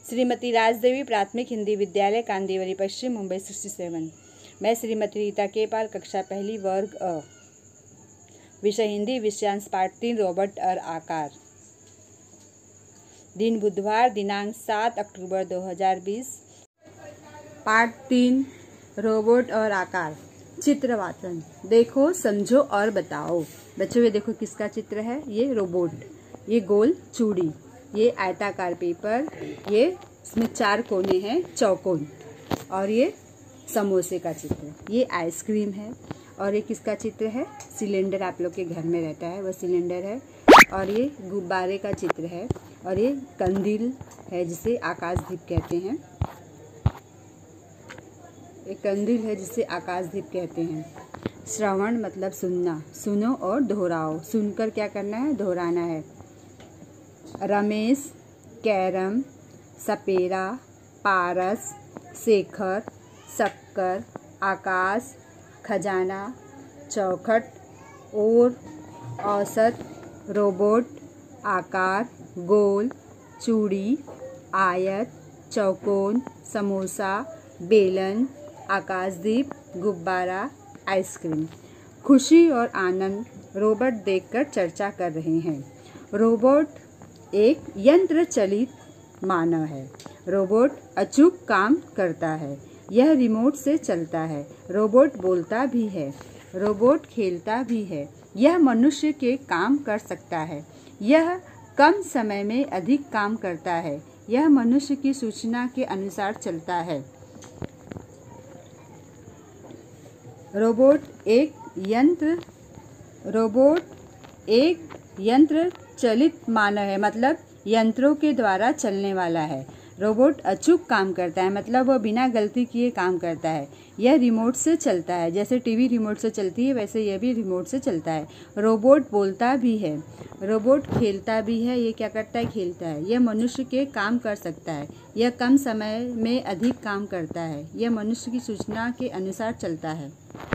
श्रीमती राजदेवी प्राथमिक हिंदी विद्यालय कांदीवली पश्चिम मुंबई 67। मैं श्रीमती रीता केपाल कक्षा पहली वर्ग अ। विषय हिंदी विषयांश पाठ 3 रोबोट और आकार। दिन बुधवार दिनांक 7 अक्टूबर 2020। पाठ 3 रोबोट और आकार। चित्र वाचन। देखो, समझो और बताओ। बच्चों, ये देखो किसका चित्र है। ये रोबोट, ये गोल चूड़ी, ये आयताकार पेपर, ये इसमें 4 कोने हैं चौकोन, और ये समोसे का चित्र, ये आइसक्रीम है। और ये किसका चित्र है। सिलेंडर, आप लोग के घर में रहता है वह सिलेंडर है। और ये गुब्बारे का चित्र है। और ये कंदील है जिसे आकाशदीप कहते हैं। एक कंदील है जिसे आकाशदीप कहते हैं। श्रवण मतलब सुनना, सुनो और दोहराओ। सुनकर क्या करना है, दोहराना है। रमेश, कैरम, सपेरा, पारस, शेखर, शक्कर, आकाश, खजाना, चौखट, और, औसत, रोबोट, आकार, गोल, चूड़ी, आयत, चौकोन, समोसा, बेलन, आकाशदीप, गुब्बारा, आइसक्रीम। खुशी और आनंद रोबोट देखकर चर्चा कर रहे हैं। रोबोट एक यंत्र चलित मानव है। रोबोट अचूक काम करता है। यह रिमोट से चलता है। रोबोट बोलता भी है। रोबोट खेलता भी है। यह मनुष्य के काम कर सकता है। यह कम समय में अधिक काम करता है। यह मनुष्य की सूचना के अनुसार चलता है। रोबोट एक यंत्र चलित मानव है, मतलब यंत्रों के द्वारा चलने वाला है। रोबोट अचूक काम करता है, मतलब वह बिना गलती किए काम करता है। यह रिमोट से चलता है, जैसे टीवी रिमोट से चलती है वैसे यह भी रिमोट से चलता है। रोबोट बोलता भी है। रोबोट खेलता भी है। ये क्या करता है, खेलता है। यह मनुष्य के काम कर सकता है। यह कम समय में अधिक काम करता है। यह मनुष्य की सूचना के अनुसार चलता है।